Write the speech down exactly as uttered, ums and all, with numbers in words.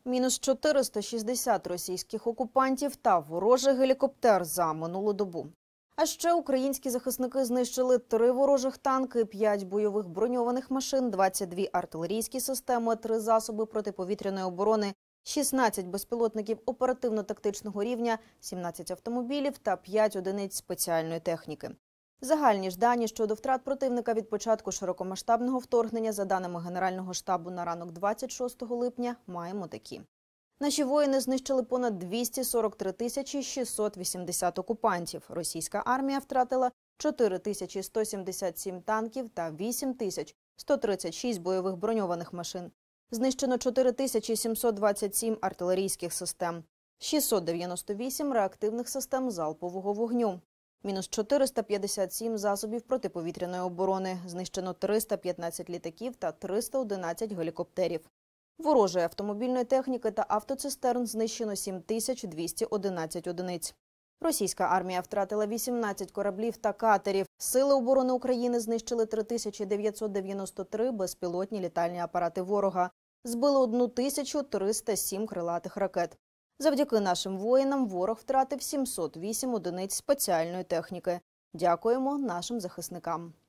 Мінус чотириста шістдесят російських окупантів та ворожий гелікоптер за минулу добу. А ще українські захисники знищили три ворожих танки, п'ять бойових броньованих машин, двадцять дві артилерійські системи, три засоби протиповітряної оборони, шістнадцять безпілотників оперативно-тактичного рівня, сімнадцять автомобілів та п'ять одиниць спеціальної техніки. Загальні ж дані щодо втрат противника від початку широкомасштабного вторгнення, за даними Генерального штабу на ранок двадцять шостого липня, маємо такі. Наші воїни знищили понад двісті сорок три тисячі шістсот вісімдесят окупантів. Російська армія втратила чотири тисячі сто сімдесят сім танків та вісім тисяч сто тридцять шість бойових броньованих машин. Знищено чотири тисячі сімсот двадцять сім артилерійських систем, шістсот дев'яносто вісім реактивних систем залпового вогню. Мінус чотириста п'ятдесят сім засобів протиповітряної оборони. Знищено триста п'ятнадцять літаків та триста одинадцять гелікоптерів. Ворожої автомобільної техніки та автоцистерн знищено сім тисяч двісті одинадцять одиниць. Російська армія втратила вісімнадцять кораблів та катерів. Сили оборони України знищили три тисячі дев'ятсот дев'яносто три безпілотні літальні апарати ворога. Збили одну тисячу триста сім крилатих ракет. Завдяки нашим воїнам ворог втратив сімсот вісім одиниць спеціальної техніки. Дякуємо нашим захисникам.